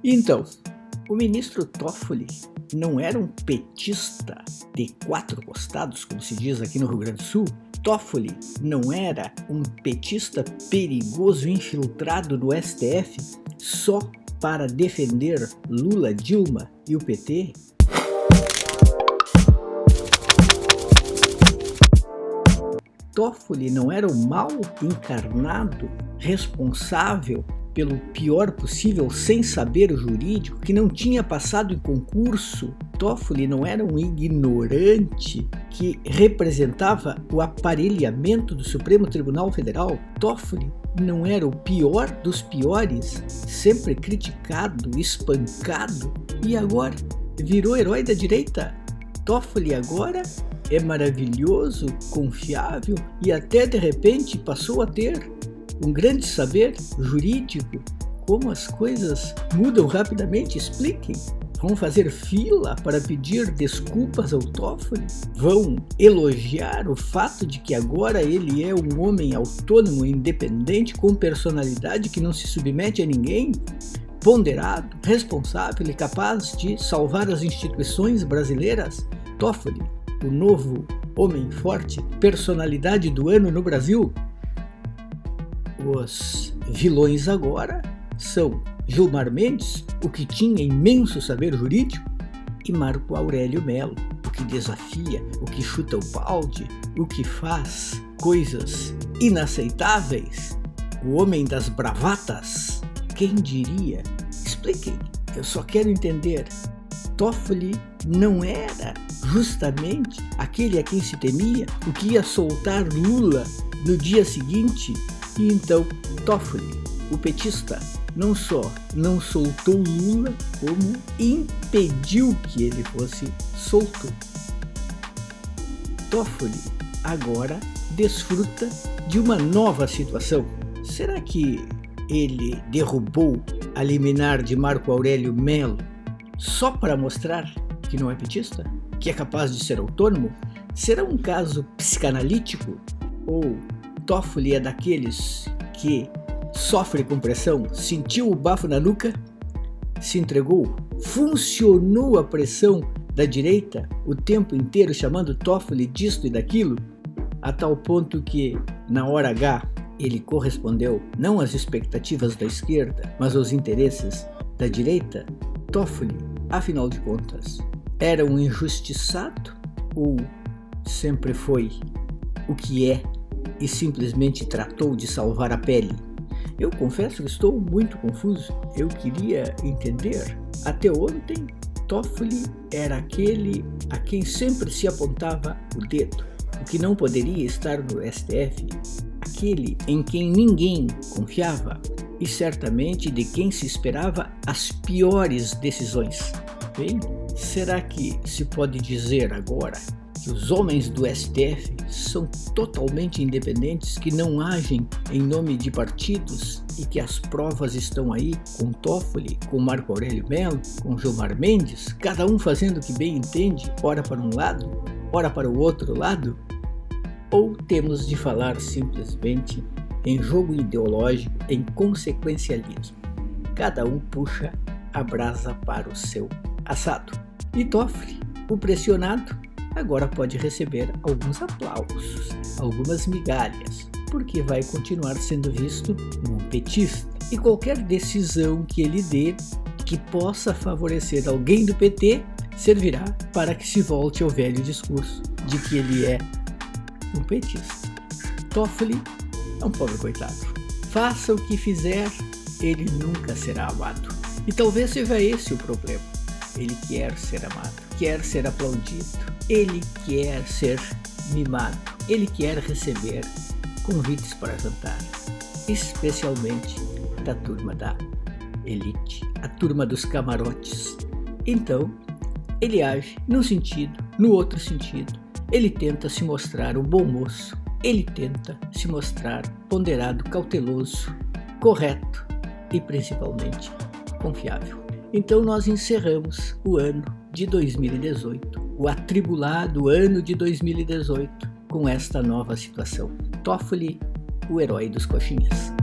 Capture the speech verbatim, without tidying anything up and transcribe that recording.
Então, o ministro Toffoli não era um petista de quatro costados, como se diz aqui no Rio Grande do Sul? Toffoli não era um petista perigoso infiltrado no S T F só para defender Lula, Dilma e o P T? Toffoli não era o mal encarnado, responsável pelo pior possível sem saber jurídico, que não tinha passado em concurso? Toffoli não era um ignorante que representava o aparelhamento do Supremo Tribunal Federal? Toffoli não era o pior dos piores, sempre criticado, espancado, e agora virou herói da direita? Toffoli agora é maravilhoso, confiável e até de repente passou a ter um grande saber jurídico. Como as coisas mudam rapidamente, expliquem. Vão fazer fila para pedir desculpas ao Toffoli? Vão elogiar o fato de que agora ele é um homem autônomo, independente, com personalidade, que não se submete a ninguém? Ponderado, responsável e capaz de salvar as instituições brasileiras? Toffoli, o novo homem forte, personalidade do ano no Brasil? Os vilões agora são Gilmar Mendes, o que tinha imenso saber jurídico, e Marco Aurélio Mello, o que desafia, o que chuta o balde, o que faz coisas inaceitáveis, o homem das bravatas. Quem diria? Expliquem, eu só quero entender. Toffoli não era justamente aquele a quem se temia, o que ia soltar Lula no dia seguinte? E então Toffoli, o petista, não só não soltou Lula, como impediu que ele fosse solto. Toffoli agora desfruta de uma nova situação. Será que ele derrubou a liminar de Marco Aurélio Mello só para mostrar que não é petista? Que é capaz de ser autônomo? Será um caso psicanalítico? Ou Toffoli é daqueles que sofre com pressão, sentiu o bafo na nuca, se entregou, funcionou a pressão da direita o tempo inteiro chamando Toffoli disto e daquilo, a tal ponto que, na hora H, ele correspondeu não às expectativas da esquerda, mas aos interesses da direita? Toffoli, afinal de contas, era um injustiçado ou sempre foi o que é e simplesmente tratou de salvar a pele? Eu confesso que estou muito confuso. Eu queria entender. Até ontem, Toffoli era aquele a quem sempre se apontava o dedo, o que não poderia estar no S T F, aquele em quem ninguém confiava e certamente de quem se esperava as piores decisões. Bem, será que se pode dizer agora que os homens do S T F são totalmente independentes, que não agem em nome de partidos e que as provas estão aí com Toffoli, com Marco Aurélio Mello, com Gilmar Mendes, cada um fazendo o que bem entende, ora para um lado, ora para o outro lado? Ou temos de falar simplesmente em jogo ideológico, em consequencialismo? Cada um puxa a brasa para o seu assado. E Toffoli, o pressionado, agora pode receber alguns aplausos, algumas migalhas, porque vai continuar sendo visto como um petista. E qualquer decisão que ele dê que possa favorecer alguém do P T servirá para que se volte ao velho discurso de que ele é um petista. Toffoli é um pobre coitado. Faça o que fizer, ele nunca será amado. E talvez seja esse o problema. Ele quer ser amado, quer ser aplaudido, ele quer ser mimado, ele quer receber convites para jantar, especialmente da turma da elite, a turma dos camarotes. Então, ele age num sentido, no outro sentido. Ele tenta se mostrar um bom moço, ele tenta se mostrar ponderado, cauteloso, correto e principalmente confiável. Então nós encerramos o ano de dois mil e dezoito, o atribulado ano de dois mil e dezoito, com esta nova situação. Toffoli, o herói dos coxinhas.